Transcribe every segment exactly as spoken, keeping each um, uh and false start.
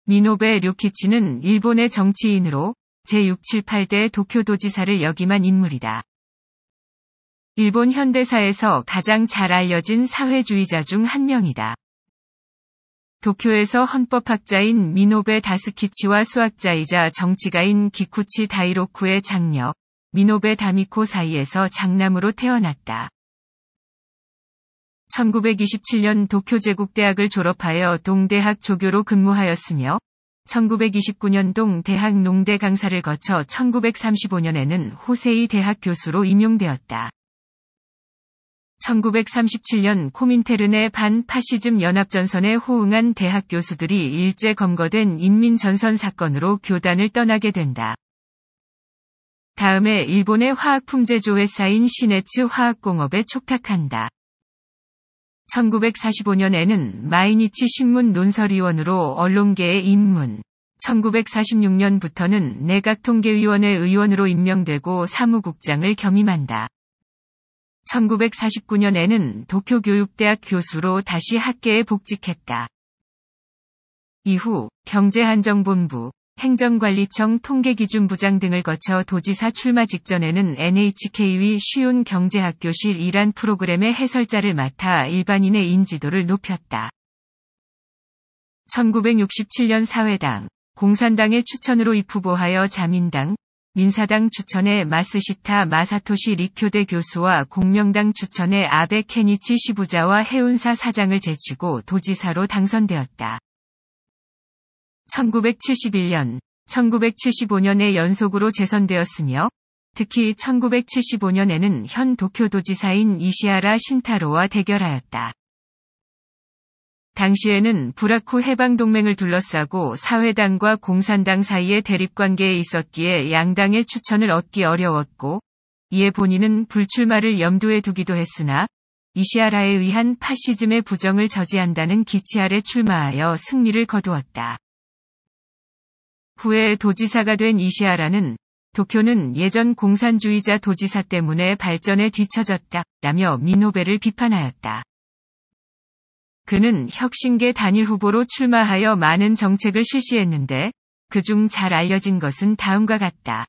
미노베 료키치는 일본의 정치인으로 제육, 칠, 팔 대 도쿄도지사를 역임한 인물이다. 일본 현대사에서 가장 잘 알려진 사회주의자 중 한 명이다. 도쿄에서 헌법학자인 미노베 다스키치와 수학자이자 정치가인 기쿠치 다이로쿠의 장녀, 미노베 다미코 사이에서 장남으로 태어났다. 천구백이십칠 년 도쿄제국대학을 졸업하여 동대학 조교로 근무하였으며 천구백이십구 년 동대학 농대 강사를 거쳐 천구백삼십오 년에는 호세이 대학 교수로 임용되었다. 천구백삼십칠 년 코민테른의 반파시즘 연합전선에 호응한 대학 교수들이 일제 검거된 인민전선 사건으로 교단을 떠나게 된다. 다음에 일본의 화학품제조 회사인 시네츠 화학공업에 촉탁한다. 천구백사십오 년에는 마이니치 신문 논설위원으로 언론계에 입문. 천구백사십육 년부터는 내각통계위원회 의원으로 임명되고 사무국장을 겸임한다. 천구백사십구 년에는 도쿄교육대학 교수로 다시 학계에 복직했다. 이후 경제안정본부, 행정관리청 통계기준부장 등을 거쳐 도지사 출마 직전에는 엔에이치케이의 쉬운 경제학교실 일환 프로그램의 해설자를 맡아 일반인의 인지도를 높였다. 천구백육십칠 년 사회당, 공산당의 추천으로 입후보하여 자민당, 민사당 추천에 마스시타 마사토시 리쿄대 교수와 공명당 추천에 아베 케니치 시부자와 해운사 사장을 제치고 도지사로 당선되었다. 천구백칠십일 년, 천구백칠십오 년에 연속으로 재선되었으며 특히 천구백칠십오 년에는 현 도쿄도지사인 이시하라 신타로와 대결하였다. 당시에는 부라쿠 해방동맹을 둘러싸고 사회당과 공산당 사이의 대립관계에 있었기에 양당의 추천을 얻기 어려웠고 이에 본인은 불출마를 염두에 두기도 했으나 이시하라에 의한 파시즘의 부정을 저지한다는 기치 아래 출마하여 승리를 거두었다. 후에 도지사가 된 이시하라는 도쿄는 예전 공산주의자 도지사 때문에 발전에 뒤처졌다 라며 미노베를 비판하였다. 그는 혁신계 단일 후보로 출마하여 많은 정책을 실시했는데 그중 잘 알려진 것은 다음과 같다.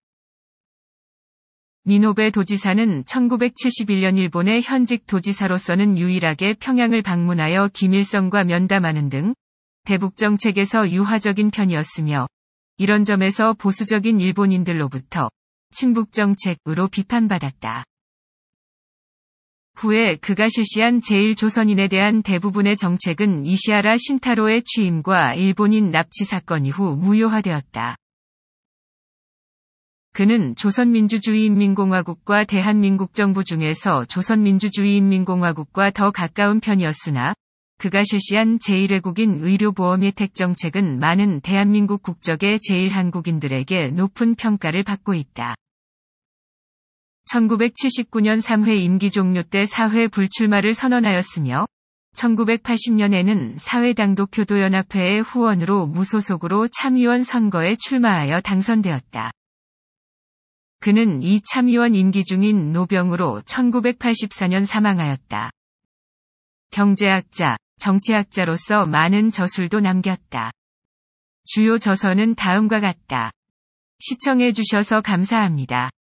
미노베 도지사는 천구백칠십일 년 일본의 현직 도지사로서는 유일하게 평양을 방문하여 김일성과 면담하는 등 대북 정책에서 유화적인 편이었으며 이런 점에서 보수적인 일본인들로부터 친북 정책으로 비판받았다. 후에 그가 실시한 제일 조선인에 대한 대부분의 정책은 이시하라 신타로의 취임과 일본인 납치 사건 이후 무효화되었다. 그는 조선민주주의인민공화국과 대한민국 정부 중에서 조선민주주의인민공화국과 더 가까운 편이었으나 그가 실시한 제일 외국인 의료보험 혜택 정책은 많은 대한민국 국적의 제일 한국인들에게 높은 평가를 받고 있다. 천구백칠십구 년 삼 회 임기 종료 때 사 회 불출마를 선언하였으며 천구백팔십 년에는 사회당 도쿄도연합회의 후원으로 무소속으로 참의원 선거에 출마하여 당선되었다. 그는 이 참의원 임기 중인 노병으로 천구백팔십사 년 사망하였다. 경제학자, 정치학자로서 많은 저술도 남겼다. 주요 저서는 다음과 같다. 시청해 주셔서 감사합니다.